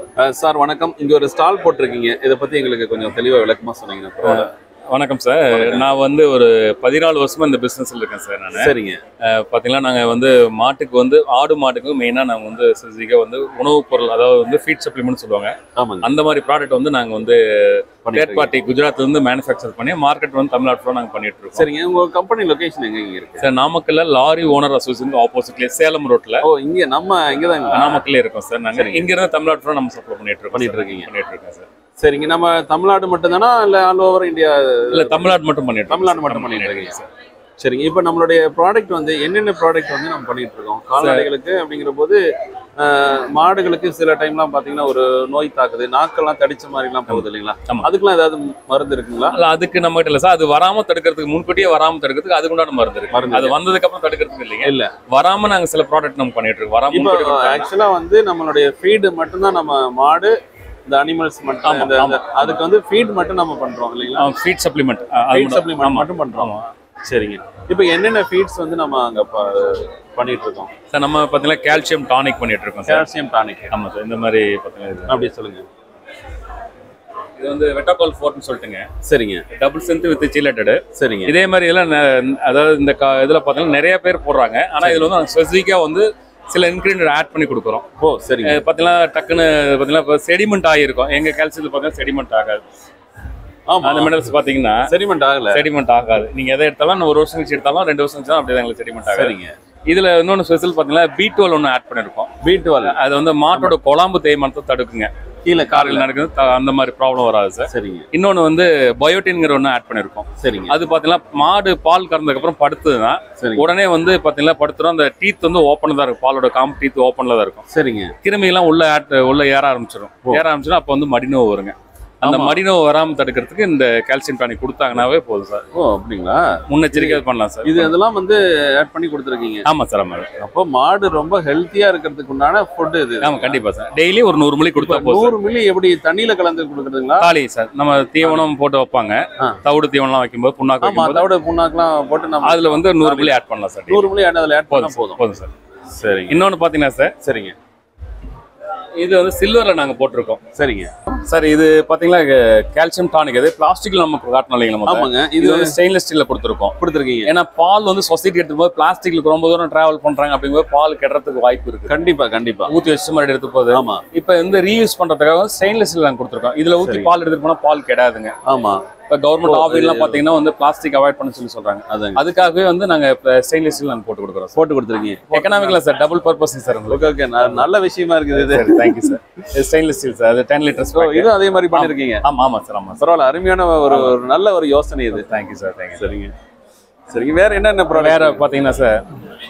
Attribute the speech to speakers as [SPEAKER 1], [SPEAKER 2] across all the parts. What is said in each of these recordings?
[SPEAKER 1] Sir வணக்கம். இங்க ஒரு ஸ்டால் போட்டிருக்கீங்க. இத பத்தி எங்களுக்கு கொஞ்சம் தெளிவா விளக்கமா சொன்னீங்கன்னா பரவாயில்ல.
[SPEAKER 2] வணக்கம் சார். நான் வந்து ஒரு 14 வருஷமா இந்த பிசினஸ்ல இருக்கேன் சார். நான்
[SPEAKER 1] சரிங்க.
[SPEAKER 2] பாத்தீங்கன்னா நாங்க வந்து மாட்டுக்கு வந்து ஆடு மாட்டுக்கு மெயினா நாங்க வந்து ஸ்பெசிஃபிக்கா வந்து உணவுப் பொருள், அதாவது வந்து ஃபீட் சப்ளிமெண்ட் சொல்லுவாங்க. அந்த மாதிரி ப்ராடக்ட் வந்து நாங்க வந்து தேர்ட் பார்ட்டி குஜராத்ல இருந்து மேனுஃபேக்சர் பண்ணி மார்க்கெட் வந்து தமிழ்நாட்டுல நாங்க பண்ணிட்டு இருக்கோம்.
[SPEAKER 1] சரிங்க. உங்க கம்பெனி லொகேஷன் எங்க இருக்கு
[SPEAKER 2] சார்? நாமக்கல்ல லாரி ஓனர் அசோசியேஷன் ஆப்போசிட்ல சேலம் ரோட்ல.
[SPEAKER 1] ஓ, இங்க நம்ம இங்கதான்
[SPEAKER 2] நாமக்கல்ல இருக்கோம் சார். நாங்க இங்க இருந்து தமிழ்நாட்டுல நம்ம சப்ளை பண்ணிட்டு இருக்கோம் சார்.
[SPEAKER 1] சரிங்க. நம்ம தமிழ்நாடு மட்டும் தானா இல்ல ஆல் ஓவர் இந்தியா?
[SPEAKER 2] இல்ல, தமிழ்நாடு மட்டும் பண்ணிட்டு
[SPEAKER 1] இருக்கீங்க சார். சரிங்க. இப்போ நம்மளுடைய ப்ராடக்ட் வந்து என்னென்ன ப்ராடக்ட் வந்து நம்ம பண்ணிட்டு இருக்கோம் கால்நடைகளுக்கு அப்படிங்கிற போது? மாடுகளுக்கு சில டைம்லாம் பாத்தீங்கன்னா ஒரு நோய் தாக்குது, நாக்கெல்லாம் தடிச்ச மாதிரிலாம் போகுது இல்லைங்களா? அதுக்கெல்லாம் ஏதாவது மருந்து இருக்குங்களா?
[SPEAKER 2] இல்ல, அதுக்கு நம்ம கிட்ட இல்ல சார். அது வராம தடுக்கிறதுக்கு, முன்கூட்டியே வராம தடுக்கிறதுக்கு அதுக்குண்டான மருந்து இருக்கு. அது வந்ததுக்கு அப்புறம் தடுக்கிறதுக்கு இல்லைங்க. இல்ல, வராம நாங்க சில ப்ராடக்ட் நம்ம பண்ணிட்டு இருக்கோம். வராம
[SPEAKER 1] ஆக்சுவலா வந்து நம்மளுடைய ஃபீடு மட்டும்தான் நம்ம மாடு இந்த அனிமல்ஸ் மட்டும் அதுக்கு வந்து ஃபீட் மட்டும் நம்ம பண்றோம் இல்லைங்களா?
[SPEAKER 2] ஃபீட் சப்ளிமெண்ட்
[SPEAKER 1] மட்டும் பண்றோம். சரிங்க. இப்போ என்னென்ன ஃபீட்ஸ் வந்து நம்ம அங்க பண்ணிட்டு இருக்கோம்
[SPEAKER 2] சார்? நம்ம பாத்தீங்கன்னா கால்சியம் டானிக் பண்ணிட்டு இருக்கோம்.
[SPEAKER 1] Calcium tonic.
[SPEAKER 2] ஆமா சார். இந்த மாதிரி பாத்தீங்கன்னா
[SPEAKER 1] அப்படியே சொல்லுங்க.
[SPEAKER 2] இது வந்து வெட்டாகால் 4ன்னு சொல்லிட்டுங்க.
[SPEAKER 1] சரிங்க.
[SPEAKER 2] Double strength with chelated.
[SPEAKER 1] சரிங்க.
[SPEAKER 2] இதே மாதிரி இதெல்லாம் அதாவது இந்த இதுல பாத்தீங்கன்னா நிறைய பேர் போடுறாங்க. ஆனா இதுல வந்து ஸ்பெசிஃபிக்கா வந்து சில இன்கிரீடியன்ட் ஆட் பண்ணி கொடுக்குறோம்.
[SPEAKER 1] ஓ, சரிங்க.
[SPEAKER 2] பாத்தீங்கன்னா டக்குன்னு பாத்தீங்கன்னா செடிமெண்ட் ஆகிருக்கும். எங்க கால்சியத்தில் பாத்தீங்கன்னா செடிமெண்ட் ஆகாது. அந்த மினரல்ஸ் பாத்தீங்கன்னா செடிமெண்ட் ஆகாது. நீங்க எதை எடுத்தாலும் 1 வருஷம் கழிச்சு எடுத்தாலும் 2 வருஷம் கழிச்சு அப்படியே எங்களுக்கு செடிமெண்ட் ஆகாது.
[SPEAKER 1] சரிங்க.
[SPEAKER 2] இதுல இன்னொன்று ஸ்பெஷல் பாத்தீங்கன்னா B12 ஒன்று ஆட் பண்ணிருக்கோம்.
[SPEAKER 1] B12
[SPEAKER 2] அது வந்து மாட்டோட குழம்பு தேய்மானத்தை தடுக்குங்க. கீழே காரில் நடக்குது, அந்த மாதிரி ப்ராப்ளம் வராது சார். சரிங்க. இன்னொன்று வந்து பயோட்டின்ங்கிற ஒன்று ஆட் பண்ணிருக்கோம். சரிங்க. அது பாத்தீங்கன்னா மாடு பால் கறந்ததுக்கு அப்புறம் படுத்துதுன்னா உடனே வந்து பாத்தீங்கன்னா படுத்துறோம். அந்த டீத் வந்து ஓப்பன்ல தான் இருக்கும். பாலோட காம்பு டீத் ஓப்பன்ல தான் இருக்கும். சரிங்க. கிருமியெல்லாம் உள்ள ஏற ஆரம்பிச்சிடும். அப்போ வந்து மடிநோவு வருங்க. அந்த மடிநோவு வராம தடுக்கிறதுக்கு இந்த கால்சியம் டானிக் கொடுத்தாங்கன்னாவே போதும் சார்.
[SPEAKER 1] ஓ, அப்படிங்களா?
[SPEAKER 2] முன்னெச்சரிக்கை பண்ணலாம் சார்.
[SPEAKER 1] இது அதெல்லாம் வந்து ஆட் பண்ணி கொடுத்துருக்கீங்க.
[SPEAKER 2] ஆமா சார். ஆமா.
[SPEAKER 1] அப்போ மாடு ரொம்ப ஹெல்த்தியா இருக்கிறதுக்கு உண்டான ஃபுட் இது.
[SPEAKER 2] ஆமா, கண்டிப்பா சார். டெய்லி ஒரு 100 மில்லி கொடுத்தா போதும்.
[SPEAKER 1] 100 மில்லி எப்படி தண்ணியில கலந்து கொடுக்குறதுங்களா?
[SPEAKER 2] தாலி சார். நம்ம தீவனம் போட்டு வைப்பாங்க. தவிடு தீவனம்லாம் வைக்கும்போது புண்ணாக்கு.
[SPEAKER 1] ஆமா, தவிடு புண்ணாக்குலாம் போட்டு நம்ம
[SPEAKER 2] அதுல வந்து 100 மில்லி ஆட் பண்ணலாம் சார்.
[SPEAKER 1] 100 மில்லி அதுல ஆட் பண்ணா போதும்
[SPEAKER 2] சார். சரி. இன்னொன்னு பாத்தீங்கன்னா சார். சரிங்க. இது வந்து சில்வர்ல நாங்க போட்டிருக்கோம். சரிங்க சார். இது பாத்தீங்கன்னா கால்சியம் டானிக். இது பிளாஸ்டிக்ல நம்ம காட்டணும் இல்லைங்களா?
[SPEAKER 1] ஆமாங்க.
[SPEAKER 2] இது வந்து ஸ்டெயின்லெஸ் ஸ்டீல்ல கொடுத்துருக்கீங்க. ஏன்னா பால் வந்து சொசைட்டி எடுத்துக்கும் போது பிளாஸ்டிக்ல ரொம்ப தூரம் டிராவல் பண்றாங்க அப்படிங்கும்போது பால் கெடுறதுக்கு வாய்ப்பு இருக்கு.
[SPEAKER 1] கண்டிப்பா
[SPEAKER 2] ஊத்தி வச்சு மாதிரி எடுத்து போகுது. ஆமா. இப்ப வந்து ரீயூஸ் பண்றதுக்காக ஸ்டெயின்லெஸ் ஸ்டீல் நாங்க கொடுத்துருக்கோம். இதுல ஊத்தி பால் எடுத்துட்டு போனா பால் கெடாதுங்க. ஆமா. இப்போ கவர்மெண்ட் ஆஃபீஸ்லாம் பார்த்தீங்கன்னா வந்து பிளாஸ்டிக் அவாய்ட் பண்ண சொல்றாங்க. அதுக்காகவே வந்து நாங்கள் ஸ்டெயின்லெஸ் ஸ்டீல் நாங்கள் போட்டு கொடுத்துருக்கீங்க. எக்கனாமிக்கலா சார், டபுள் பர்பஸ் சார். உங்களுக்கு
[SPEAKER 1] ஓகே, நல்ல விஷயமா இருக்குது இது.
[SPEAKER 2] Thank you sir. Stainless steel sir. அது 10 லிட்டர்ஸ்.
[SPEAKER 1] இது அதே மாதிரி பண்ணிருக்கீங்க?
[SPEAKER 2] ஆமா சார். ஆமா,
[SPEAKER 1] பரவாயில்ல. அருமையான ஒரு நல்ல ஒரு யோசனை இது.
[SPEAKER 2] Thank you sir. தேங்க்யூ.
[SPEAKER 1] சரிங்க. வேற என்னென்ன
[SPEAKER 2] வேற பார்த்தீங்கன்னா சார்,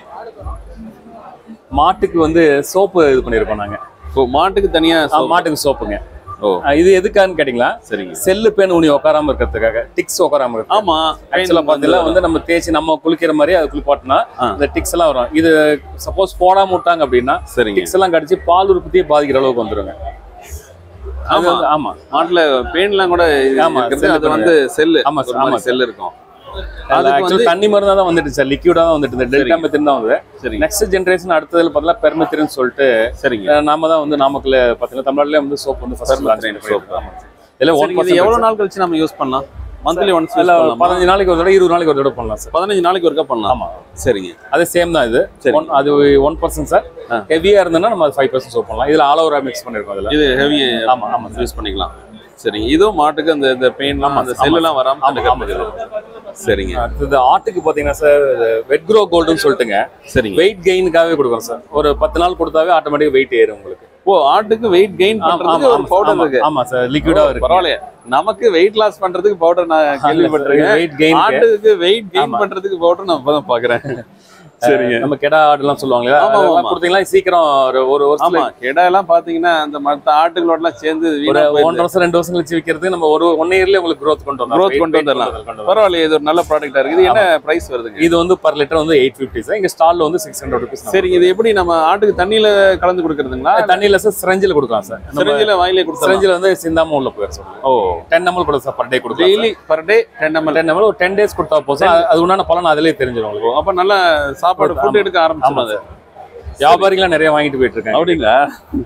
[SPEAKER 2] மாட்டுக்கு வந்து சோப்பு இது பண்ணியிருக்கோம் நாங்கள்.
[SPEAKER 1] மாட்டுக்கு தனியா
[SPEAKER 2] மாட்டுக்கு சோப்புங்க. இது எதுக்கான்னு கேட்டீங்களா? சரிங்க. செல்லு பேன் உனி உட்காராம இருக்கிறதுக்காக, டிக்ஸ் உட்காராம இருக்கு. ஆமா. ஆக்சுவலா பாத்தீங்கன்னா வந்து நம்ம தேய்ச்சி நம்ம குளிக்கிற மாதிரி அது குளிப்பாட்டினா இந்த டிக்ஸ் எல்லாம் வரும். இது சப்போஸ் போடாம விட்டாங்க அப்படின்னா டிக்ஸ் எல்லாம் கடிச்சு பால் உற்பத்தியை பாதிக்கிற அளவுக்கு வந்துருங்க.
[SPEAKER 1] ஆமா. மாட்டுல பேன்லாம் கூட அது வந்து செல்லு. ஆமா செல்லு இருக்கும்.
[SPEAKER 2] தண்ணி மருந்தா தான் வந்துட்டு சார். லிக்விடா தான் வந்துட்டு. டெல்டா மெத்தின் தான் வந்து நெக்ஸ்ட் ஜெனரேஷன் அடுத்ததுல பார்த்தீங்கன்னா பெர்மெத்திரின் சொல்லிட்டு. சரிங்க. நாம தான் வந்து நாமக்கல்ல பாத்தீங்கன்னா தமிழ்நாட்டுல வந்து சோப் வந்து ஃபர்ஸ்ட் லான்ச் சோப். இதுல 1%
[SPEAKER 1] எவ்வளவு நாள் கழிச்சு நம்ம யூஸ் பண்ணலாம்? Monthly once?
[SPEAKER 2] 15 நாளைக்கு ஒரு தடவை, 20 நாளைக்கு ஒரு தடவை பண்ணலாம் சார்.
[SPEAKER 1] 15 நாளைக்கு ஒருக்கா பண்ணலாம்.
[SPEAKER 2] ஆமா.
[SPEAKER 1] சரிங்க.
[SPEAKER 2] அது சேம் தான். இது அது 1% சார். ஹெவியா இருந்ததுன்னா நம்ம 5% சோப் பண்ணலாம். இதுல ஆல் ஓவர் மிக்ஸ் பண்ணிருக்கோம். இதுல
[SPEAKER 1] இது ஹெவி. ஆமா யூஸ் பண்ணிக்கலாம். சரிங்க. இதுவும் மாட்டுக்கு அந்த பெயின்லாம் அந்த செல்லாம் வராம தடுக்கிறது. சரிங்க.
[SPEAKER 2] அடுத்தது ஆட்டுக்கு பாத்தீங்கன்னா சார் வெட் க்ரோ கோல்டுன்னு சொல்லிட்டுங்க. சரிங்க. வெயிட் கெயினுக்காகவே கொடுக்குறோம் சார். ஒரு 10 நாள் கொடுத்தாவே ஆட்டோமேட்டிக் வெயிட் ஏறும் உங்களுக்கு.
[SPEAKER 1] ஓ, ஆட்டுக்கு வெயிட் கெயின் பண்றதுக்கு ஒரு பவுடர் இருக்கு?
[SPEAKER 2] ஆமா சார். லிக்விடா இருக்கு.
[SPEAKER 1] பரவாயில்லையே. நமக்கு வெயிட் லாஸ் பண்றதுக்கு பவுடர் நான் கேள்விப்பட்டிருக்கேன். Weight gain. ஆட்டுக்கு வெயிட் கெயின் பண்றதுக்கு பவுடர் நான் இப்பதான் பாக்குறேன். சரிங்க.
[SPEAKER 2] நம்ம கெடா ஆடுலாம் சொல்லுவாங்க. கொடுத்தீங்கன்னா சீக்கிரம் ஒரு வருஷம்.
[SPEAKER 1] கெடா எல்லாம் பாத்தீங்கன்னா அந்த மத்த ஆட்டுகளோட எல்லாம் சேர்ந்து
[SPEAKER 2] 1 வருஷம் 2 வருஷம் கழிச்சு விற்கிறதுக்கு நம்ம ஒரு 1 இயர்ல உங்களுக்கு growth கொண்டு
[SPEAKER 1] வந்துடலாம். பரவாயில்ல. இது ஒரு நல்ல ப்ராடக்ட்டா இருக்கு. இது என்ன பிரைஸ் வருதுங்க?
[SPEAKER 2] இது வந்து பர் லிட்டர் வந்து 850 சார். இங்க ஸ்டால்ல வந்து 600 rupees.
[SPEAKER 1] சரிங்க. இது எப்படி நம்ம ஆட்டுக்கு தண்ணியில கலந்து கொடுக்கறதுங்களா?
[SPEAKER 2] தண்ணியில சார் சிரஞ்சில கொடுக்கலாம் சார்.
[SPEAKER 1] சிரஞ்சில வாயிலே கொடுக்கலாம்.
[SPEAKER 2] சிரஞ்சில வந்து சிந்தாம உள்ள போயிரு சார். ஓ, 10 ml கொடுங்க சார். பர் டே கொடுக்கலாம்.
[SPEAKER 1] டெய்லி பர் டே 10 ml
[SPEAKER 2] ஒரு 10 days கொடுத்தா போதும். அது உண்டான பலன் அதிலே தெரிஞ்சிடும் உங்களுக்கு.
[SPEAKER 1] அப்ப நல்ல சாப்பாடு ஃபுட் எடுக்க ஆரம்பிச்சோம். அது
[SPEAKER 2] வியாபாரிகளா நிறைய வாங்கிட்டு போயிட்டு இருக்காங்க.
[SPEAKER 1] அப்படிங்களா?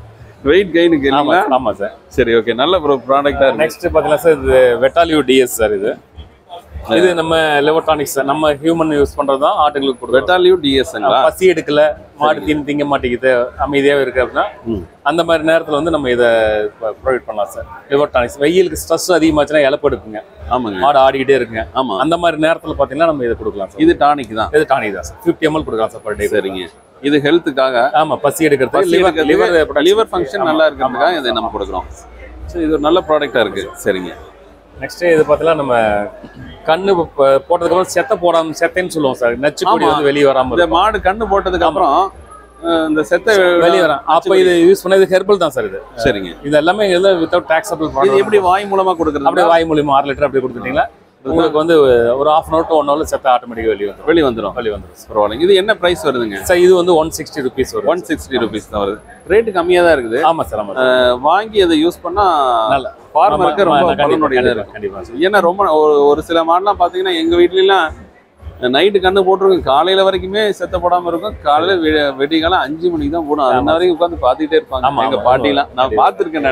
[SPEAKER 1] வெயிட் கெயினுக்கு இல்லைங்களா?
[SPEAKER 2] ஆமா சார்.
[SPEAKER 1] சரி, ஓகே, நல்ல ப்ராடக்டா இருக்கு.
[SPEAKER 2] நெக்ஸ்ட் பாத்தீங்கன்னா சார் இது வெட்டாலியூ டிஎஸ் சார். இது நம்ம லிவர் டானிக்ஸ் சார். நம்ம ஹியூமன் யூஸ் பண்றது தான் ஆட்டுங்களுக்கு கொடுக்கும்.
[SPEAKER 1] வெட்டாலியூ டிஎஸ்ங்களா?
[SPEAKER 2] பசி எடுக்கல, மாடு திங்க மாட்டேங்குது, அமைதியாவே இருக்கு அப்படின்னா அந்த மாதிரி நேரத்துல வந்து நம்ம இதை ப்ரொவைட் பண்ணலாம் சார். லிவர் டானிக்ஸ் வெயிலுக்கு ஸ்ட்ரெஸ் அதிகமாச்சுன்னா இழப்பு எடுக்குங்க.
[SPEAKER 1] ஆமாங்க,
[SPEAKER 2] மாடு ஆடிக்கிட்டே இருக்குங்க.
[SPEAKER 1] ஆமா,
[SPEAKER 2] அந்த மாதிரி நேரத்துல பாத்தீங்கன்னா நம்ம இதை கொடுக்கலாம் சார்.
[SPEAKER 1] இது டானிக் தான்.
[SPEAKER 2] இது டானிக் தான் சார். 50 ml கொடுக்கலாம் சார் பர் டே.
[SPEAKER 1] சரிங்க. இது ஹெல்த்துக்காக.
[SPEAKER 2] ஆமா, பசி எடுக்கிறது,
[SPEAKER 1] லிவர் ஃபங்க்ஷன் நல்லா இருக்கிறதுக்காக இதை நம்ம கொடுக்குறோம். சரி, இது ஒரு நல்ல ப்ராடக்டா இருக்கு. சரிங்க.
[SPEAKER 2] நெக்ஸ்ட் இது பார்த்தீங்கன்னா நம்ம கண்ணு போட்டதுக்கு அப்புறம் செத்தைன்னு சொல்லுவோம் சார். நச்சு கொடி வந்து வெளியே வராம
[SPEAKER 1] இந்த மாடு கண்ணு போட்டதுக்கு அப்புறம் இந்த செத்தை
[SPEAKER 2] வெளியே வரும். அப்போ இது யூஸ் பண்ணது ஹெர்பல் தான் சார் இது.
[SPEAKER 1] சரிங்க.
[SPEAKER 2] இது எல்லாமே வித்தவுட் டாக்ஸபிள் ப்ராடக்ட்.
[SPEAKER 1] இது எப்படி வாய் மூலமா கொடுக்குறது?
[SPEAKER 2] அப்படியே வாய் மூலமா 6 லிட்டர் அப்படியே கொடுத்துட்டீங்களா உங்களுக்கு வந்து ஒரு 1/2 hour to 1 hour செத்த ஆட்டோமேட்டிக்கா வெளியே வந்துடும்.
[SPEAKER 1] பரவாயில்ல. இது என்ன பிரைஸ் வருதுங்க
[SPEAKER 2] சார்? இது வந்து 160 rupees வரும்.
[SPEAKER 1] 160 rupees தான் வருது. ரேட் கம்மியா தான் இருக்குது.
[SPEAKER 2] ஆமா சார். ஆமா,
[SPEAKER 1] வாங்கி அதை யூஸ் பண்ணா நல்ல ஃபார்மருக்கு ரொம்ப பலனுடையதா இருக்கு.
[SPEAKER 2] கண்டிப்பா.
[SPEAKER 1] ஏன்னா ரொம்ப ஒரு சில மாடெல்லாம் பாத்தீங்கன்னா எங்க வீட்லாம் நைட்டு கண்ணு போட்டுருக்கும், காலையில வரைக்குமே செத்த போடாம இருக்கும். காலையில வெடிகாலம் 5 மணிக்கு தான் போடும். அந்த வரைக்கும் உட்காந்து பாத்துக்கிட்டே இருப்பாங்க எங்க பாட்டிலாம். நான் பாத்துருக்கேன்.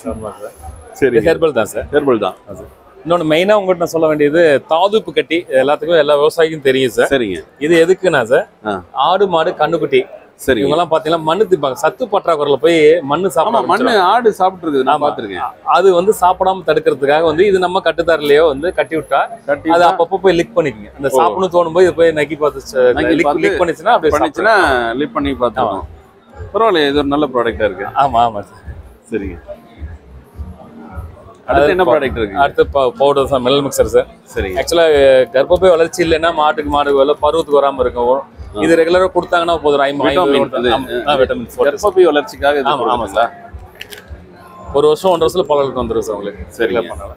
[SPEAKER 1] சரி,
[SPEAKER 2] ஹெர்பல் தான் சார்.
[SPEAKER 1] ஹெர்பல் தான்.
[SPEAKER 2] இன்னொன்று மெயினா உங்கள்கிட்ட நான் சொல்ல வேண்டியது தாதுப்பு கட்டி. எல்லாத்துக்கும் எல்லா விவசாயிக்கும் தெரியும் சார்.
[SPEAKER 1] சரிங்க.
[SPEAKER 2] இது எதுக்குன்னா சார், ஆடு மாடு கண்ணுக்குட்டி
[SPEAKER 1] சரி
[SPEAKER 2] இவங்கெல்லாம் பாத்தீங்கன்னா மண்ணு திப்பாங்க. சத்து பற்றாக்குறையில போய் மண்ணு சாப்பிடாம
[SPEAKER 1] மண்ணு ஆடு சாப்பிட்டு இருக்குது. நான் பாத்துருக்கேன்.
[SPEAKER 2] அது வந்து சாப்பிடாம தடுக்கிறதுக்காக வந்து இது நம்ம கட்டுத்தாரிலேயோ வந்து கட்டி விட்டா அது அப்பப்போ போய் லிக் பண்ணிக்கங்க. அந்த சாப்பிடணும் தோணும் போது போய் நக்கி பார்த்து லிக் பண்ணிச்சுன்னா அப்படியே பண்ணிச்சுன்னா
[SPEAKER 1] லிக் பண்ணி பார்த்துருவோம். பரவாயில்ல, இது ஒரு நல்ல ப்ராடக்டா இருக்கு.
[SPEAKER 2] ஆமா ஆமா சார்.
[SPEAKER 1] சரிங்க. அடுத்து என்ன ப்ராடக்ட் இருக்கு?
[SPEAKER 2] அடுத்து பவுடர் சார், மெல் மிக்சர் சார்.
[SPEAKER 1] சரி.
[SPEAKER 2] ஆக்சுவலா கர்ப்பப்பை வளர்ச்சி இல்லைன்னா மாடு பருவத்துக்கு வராம இருக்கும். இது ரெகுலரா கொடுத்தாங்கன்னா போதும்.
[SPEAKER 1] கர்ப்பப்பை வளர்ச்சிக்காக.
[SPEAKER 2] ஆமா சார். ஒரு வருஷம் 1.5 வருஷத்துல பலருக்கு வந்துடும் சார் உங்களுக்கு.
[SPEAKER 1] சரி,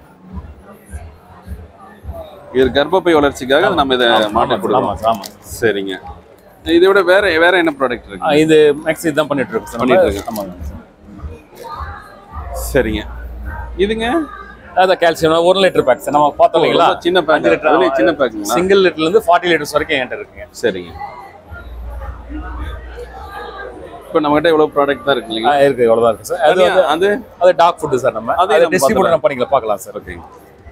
[SPEAKER 1] இது கர்ப்பப்பை வளர்ச்சிக்காக நம்ம இதை மாட்டை கொடுக்கலாம். ஆமா. சரிங்க. இதை விட வேற என்ன ப்ராடக்ட் இருக்கு?
[SPEAKER 2] இது மேக்ஸ் இதுதான் பண்ணிட்டு இருக்கோம் சார். ஆமாங்க.
[SPEAKER 1] சரிங்க. இதுங்க
[SPEAKER 2] அதான் கால்சியம் 1 லிட்டர் பேக் சார். நம்ம பார்த்தோம் இல்லைங்களா,
[SPEAKER 1] சின்ன பேக். சின்ன பேக்
[SPEAKER 2] சிங்கிள் லிட்டர்ல இருந்து 40 லிட்டர்ஸ் வரைக்கும் என்கிட்ட இருக்குங்க.
[SPEAKER 1] சரிங்க. இப்போ நம்மகிட்ட எவ்வளவு ப்ராடக்ட் தான் இருக்கு இல்லைங்களா?
[SPEAKER 2] இருக்கு, எவ்வளவு தான் இருக்கு சார். அது டாக் ஃபுட் சார். நம்ம அதை டிஸ்ட்ரிபியூட்டர் பண்ணிக்கலாம், பார்க்கலாம் சார்.
[SPEAKER 1] ஓகே.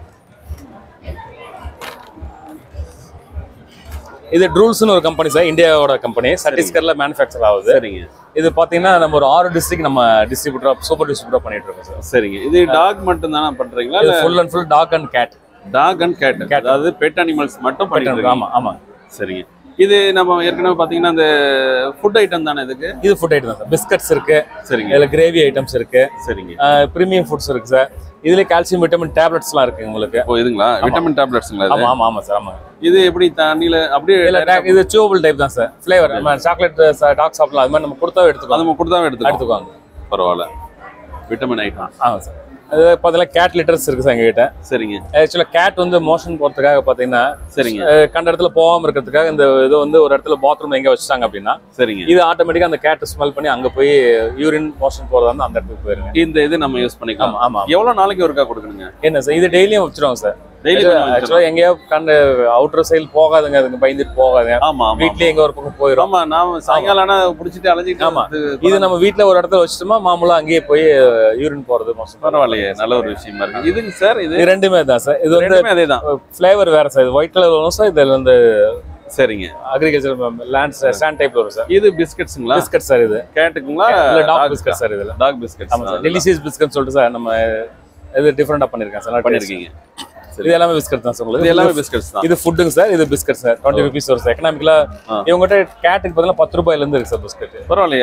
[SPEAKER 2] இது ட்ரூல்ஸ்னு ஒரு கம்பெனி சார், இந்தியாவோட கம்பெனி. சத்தீஸ்கர்ல மேனுஃபேக்சர் ஆகுது.
[SPEAKER 1] சரிங்க.
[SPEAKER 2] இது பாத்தீங்கன்னா நம்ம ஒரு 6 டிஸ்ட்ரிக்ட் நம்ம சூப்பர் டிஸ்ட்ரிபியூட்டர் பண்ணிட்டு இருக்கோம் சார்.
[SPEAKER 1] சரிங்க. இது டாக் மட்டும் தானே பண்றீங்களா?
[SPEAKER 2] இல்ல full and full dog and cat.
[SPEAKER 1] Dog and cat, அதாவது பெட் அனிமல்ஸ் மட்டும் பண்ணிட்டு இருக்கோம்.
[SPEAKER 2] ஆமா ஆமா.
[SPEAKER 1] சரிங்க. இது நம்ம ஏற்கனவே பாத்தீங்கன்னா அந்த ஃபுட் ஐட்டம் தானே இதுக்கு?
[SPEAKER 2] இது ஃபுட் ஐட்டம் தான் சார். பிஸ்கட்ஸ் இருக்கு.
[SPEAKER 1] சரிங்க.
[SPEAKER 2] இதுல கிரேவி ஐட்டம்ஸ் இருக்கு.
[SPEAKER 1] சரிங்க.
[SPEAKER 2] பிரீமியம் ஃபுட்ஸ் இருக்கு சார். இதுல கால்சியம் விட்டமின் டேப்லெட்ஸ்லாம் இருக்கு உங்களுக்கு.
[SPEAKER 1] ஓ, இதுங்களா? விட்டமின் டேப்லெட்ஸ்ங்களா?
[SPEAKER 2] ஆமா ஆமா ஆமா சார். ஆமா.
[SPEAKER 1] இது எப்படி தண்ணியில அப்படியே
[SPEAKER 2] இது சியூவபிள் டைப் தான் சார். ஃப்ளேவர் நம்ம சாக்லேட் டாக் சாப்பிடலாம். அது மாதிரி நம்ம கொடுத்தாவே எடுத்துக்கலாம்.
[SPEAKER 1] நம்ம கொடுத்தாவே
[SPEAKER 2] எடுத்துக்குவாங்க.
[SPEAKER 1] பரவாயில்ல. Vitamin item.
[SPEAKER 2] ஆமா சார். அது பார்த்தீங்கன்னா கேட் லிட்டர்ஸ் இருக்கு சார் எங்ககிட்ட.
[SPEAKER 1] சரிங்க.
[SPEAKER 2] ஆக்சுவலா கேட் வந்து மோஷன் போறதுக்காக பாத்தீங்கன்னா,
[SPEAKER 1] சரிங்க,
[SPEAKER 2] கண்ட இடத்துல போகாம இருக்கிறதுக்காக இந்த இது வந்து ஒரு இடத்துல பாத்ரூம் எங்க வச்சுட்டாங்க அப்படின்னா, சரிங்க, இது ஆட்டோமேட்டிக்கா அந்த கேட் ஸ்மெல் பண்ணி அங்க போய் யூரின் மோஷன் போறதா இருந்தா அந்த இடத்துக்கு போயிருங்க.
[SPEAKER 1] இந்த இது நம்ம யூஸ் பண்ணிக்கலாம்.
[SPEAKER 2] ஆமா.
[SPEAKER 1] எவ்வளவு நாளைக்கு ஒருக்கா கொடுக்கணுங்க?
[SPEAKER 2] என்ன சார், இது டெய்லியும் வச்சிருவாங்க சார். ஆக்சுவலா எங்கேயோ கண்ட அவுட்டர் சைடு போகாதுங்க, அதுங்க பயந்துட்டு போகாது.
[SPEAKER 1] ஆமா,
[SPEAKER 2] வீட்லயே எங்க ஒரு பக்கம் போயிடும்.
[SPEAKER 1] ஆமா, நாம சாயங்காலம் ஆனா புடிச்சிட்டு அலைஞ்சிட்டு.
[SPEAKER 2] ஆமா, இது நம்ம வீட்ல ஒரு இடத்துல வச்சுட்டோமா மாமூலா அங்கேயே போய் யூரின் போறது.
[SPEAKER 1] பரவாயில்லையே, நல்ல ஒரு விஷயமா இருக்கு. இதுங்க சார், இது
[SPEAKER 2] ரெண்டுமே தான் சார். இது வந்து அதேதான், ஃபிளேவர் வேற சார். இது ஒயிட் கலர் வரும் சார். இதுல வந்து சரிங்க, அக்ரிகல்ச்சர் லேண்ட் சாண்ட் டைப்ல வரும் சார்.
[SPEAKER 1] இது பிஸ்கட்ஸ்ங்களா?
[SPEAKER 2] Biscuit sir. இது
[SPEAKER 1] கேட்டுக்குங்களா?
[SPEAKER 2] இல்ல டாக் பிஸ்கட் சார். இதுல டாக் பிஸ்கட். ஆமா சார், டெலிஷியஸ் பிஸ்கட் சொல்லிட்டு சார் நம்ம இது டிஃபரெண்டா பண்ணிருக்கேன் சார். பண்ணிருக்கீங்க. இது எல்லாமே பிஸ்கட் தான் சார். இது எல்லாமே பிஸ்கட்ஸ் தான். இது ஃபுட்டுங்க சார். இது பிஸ்கட் சார். 20 rupees வரும் சார். எக்கனாமிக்கலா இவங்ககிட்ட கேட்டுக்கு பதிலா 10 ரூபாயில இருந்து இருக்கு சார் பிஸ்கட். பரவாயில்லையே,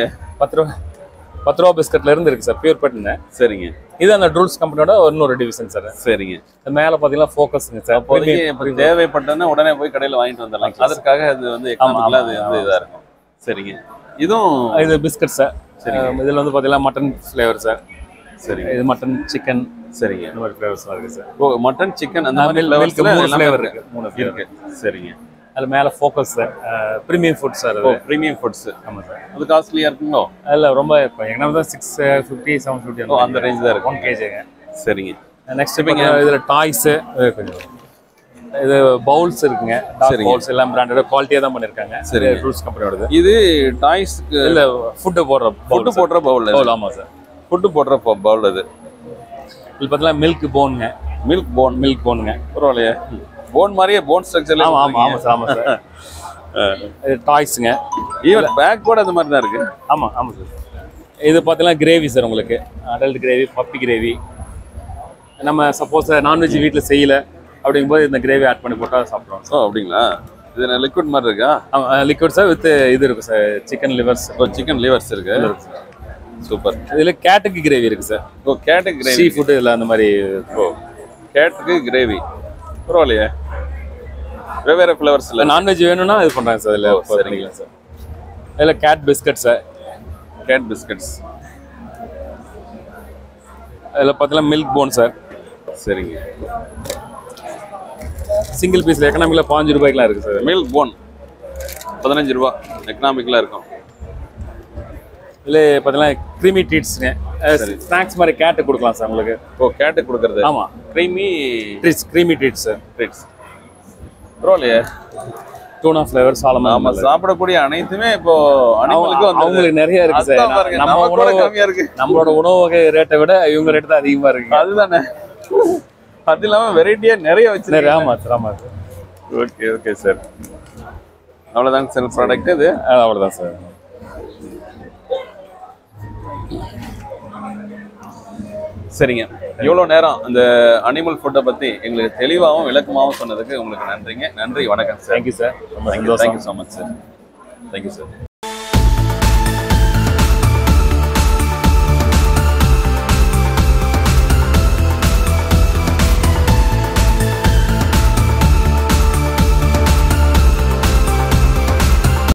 [SPEAKER 2] 10 ரூபா பிஸ்கட்ல இருந்து இருக்கு சார், பியூர் பெட்னு. சரிங்க. இது அந்த ட்ரூல்ஸ் கம்பெனியோட இன்னொரு டிவிஷன் சார். சரிங்க. மேல பாத்தீங்கன்னா ஃபோக்கஸ்ங்க சார். அப்போதைக்கு தேவைப்பட்டனா உடனே போய் கடையில வாங்கிட்டு வந்துடலாம். அதற்காக அது வந்து எக்கனாமிக்கலா அது வந்து இதா இருக்கும். சரிங்க. இதுவும் இது பிஸ்கட் சார். சரிங்க. இதுல வந்து பாத்தீங்கன்னா மட்டன் ஃப்ளேவர் சார். சரிங்க. இது மட்டன் சிக்கன். சரிங்க. இந்த மாதிரி ஃப்ளேவர்ஸ்லாம் இருக்கு சார். ஓ, மட்டன் சிக்கன் அந்த மாதிரி ஃப்ளேவர் இருக்கு. 3 ஃப்ளேவர் இருக்கு. சரிங்க. அதுல மேல focus sir. Premium food sir. அது பிரீமியம் ஃபுட்ஸ். ஆமா சார். அது காஸ்ட்லியா இருக்குங்களோ? இல்ல, ரொம்ப எங்கனா தான் 650 750 அந்த ரேஞ்ச் தான் இருக்கு. 1 kg. சரிங்க. நெக்ஸ்ட் இதுல டாய்ஸ், கொஞ்சம் இது பவுல்ஸ் இருக்குங்க. டாக் பவுல்ஸ் எல்லாம் பிராண்டட் குவாலிட்டியா தான் பண்ணிருக்காங்க. சரி, ட்ரூல்ஸ் கம்பெனியோடது. இது டாய்ஸ்க்கு இல்ல ஃபுட் போடுற பவுல். ஆமா சார்.
[SPEAKER 1] ஃபுட்டு போடுற பவுல் இது.
[SPEAKER 2] இது பார்த்தீங்கன்னா மில்க் போனுங்க.
[SPEAKER 1] பரவாயில்லையே, போன் மாதிரியே போன் ஸ்ட்ரக்சர்ல.
[SPEAKER 2] ஆமாம் சார். இது டாய்ஸுங்க.
[SPEAKER 1] ஈவன் பேக் கூட அந்த மாதிரி தான் இருக்கு.
[SPEAKER 2] ஆமாம் சார். இது பார்த்தீங்கன்னா கிரேவி சார், உங்களுக்கு அடல்ட் கிரேவி, பப்பி கிரேவி. நம்ம சப்போஸ் நான்வெஜ் வீட்டில் செய்யலை அப்படிங்கும்போது இந்த கிரேவி ஆட் பண்ணி போட்டால் சாப்பிடுவோம்.
[SPEAKER 1] அப்படிங்களா? இது லிக்விட் மாதிரி இருக்கா?
[SPEAKER 2] லிக்விட் சார் வித் இது இருக்கும் சார், சிக்கன் லிவர்ஸ் இருக்கு.
[SPEAKER 1] சூப்பர்.
[SPEAKER 2] இதில் கேட்டுக்கு கிரேவி இருக்கு சார்.
[SPEAKER 1] கேட்டுக்கு கிரேவி,
[SPEAKER 2] சீ ஃபுட்டு இல்லை அந்த மாதிரி.
[SPEAKER 1] கேட்டுக்கு கிரேவி பரவாயில்லையே. வெவ்வேறு ஃப்ளவர்ஸ் இல்லை.
[SPEAKER 2] நான்வெஜ் வேணும்னா இது பண்ணுறாங்க சார். இதில் சரிங்களா சார். இதில் கேட் பிஸ்கட் சார். அதில் பார்த்தீங்கன்னா மில்க் போன் சார்.
[SPEAKER 1] சரிங்க.
[SPEAKER 2] சிங்கிள் பீஸில் எக்கனாமிக்கில் 15 ரூபாய்க்குலாம் இருக்குது சார்.
[SPEAKER 1] மில்க் போன் 15 ரூபா எக்கனாமிக்கலாக இருக்கும்.
[SPEAKER 2] இதில் பார்த்தீங்கன்னா க்ரீமி ட்ரீட்ஸுங்க. ஸ்நாக்ஸ் மாதிரி கேட்டு கொடுக்கலாம் சார் உங்களுக்கு.
[SPEAKER 1] கேட்டு கொடுக்குறது.
[SPEAKER 2] ஆமாம், க்ரீமி ட்ரீட்ஸ் சார்.
[SPEAKER 1] பரவாயில்லையே.
[SPEAKER 2] டூனா ஃப்ளேவர், சாலமன்.
[SPEAKER 1] ஆமாம், சாப்பிடக்கூடிய அனைத்துமே இப்போ
[SPEAKER 2] அவங்களுக்கு நிறைய இருக்கு சார். நம்மளோட உணவு வகை ரேட்டை விட இவங்க ரேட்டு தான் அதிகமாக இருக்கு.
[SPEAKER 1] அதுதானே. அது இல்லாமல் வெரைட்டியாக நிறைய வச்சு.
[SPEAKER 2] ஆமாம் சார்.
[SPEAKER 1] Okay sir. அவ்வளோதாங்க சார் ப்ராடக்ட் இது.
[SPEAKER 2] அவ்வளோதான் சார்.
[SPEAKER 1] சரிங்க. இவ்வளோ நேரம் அந்த அனிமல் ஃபுட்டை பற்றி எங்களுக்கு தெளிவாகவும் விளக்கமாகவும் சொன்னதுக்கு உங்களுக்கு நன்றிங்க. நன்றி, வணக்கம் sir.
[SPEAKER 2] Thank you sir.
[SPEAKER 1] Thank you so much sir. Thank you sir.